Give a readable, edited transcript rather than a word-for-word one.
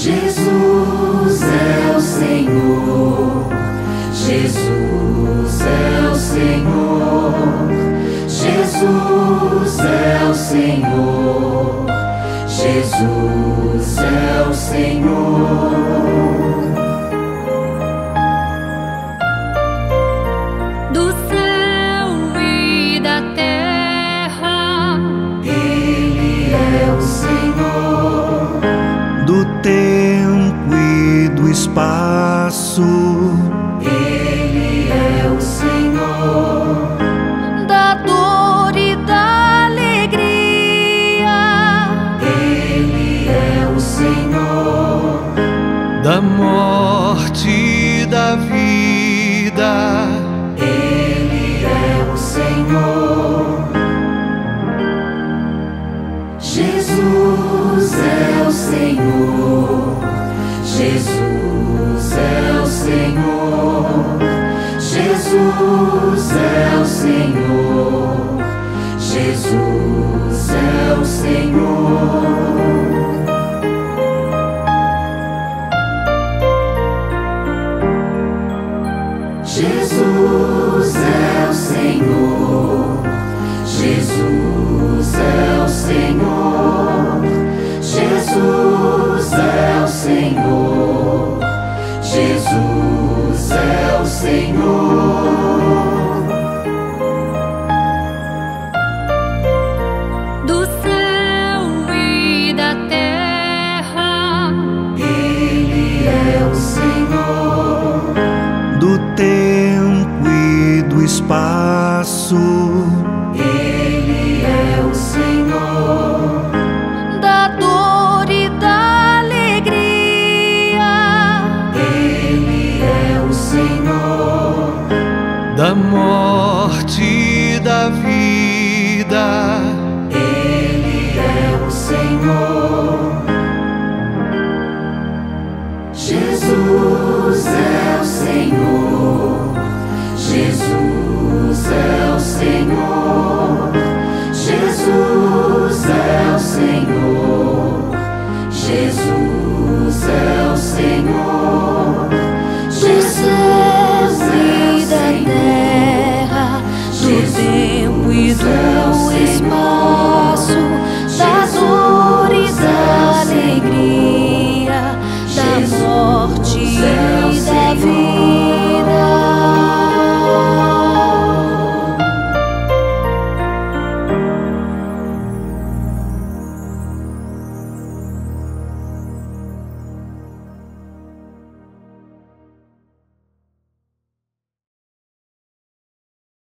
Jesus é o Senhor, Jesus é o Senhor, Jesus é o Senhor, Jesus é o Senhor. Do céu e da terra, Ele é o Senhor. Do tempo e do espaço, Ele é o Senhor. da dor e da alegria, Ele é o Senhor. da morte e da vida, Ele é o Senhor. Jesus é o Senhor, Jesus é o Senhor, Jesus é o Senhor, Jesus é o Senhor. Jesus é o Senhor, Jesus é o Senhor, Jesus é o Senhor, Jesus é o Senhor. do céu e da terra, Ele é o Senhor. do tempo e do espaço, Ele é o Senhor. da dor e da alegria, Ele é o Senhor. da morte e da vida, Ele é o Senhor. Jesus é o Senhor, Jesus é o Senhor, Jesus é o Senhor, Jesus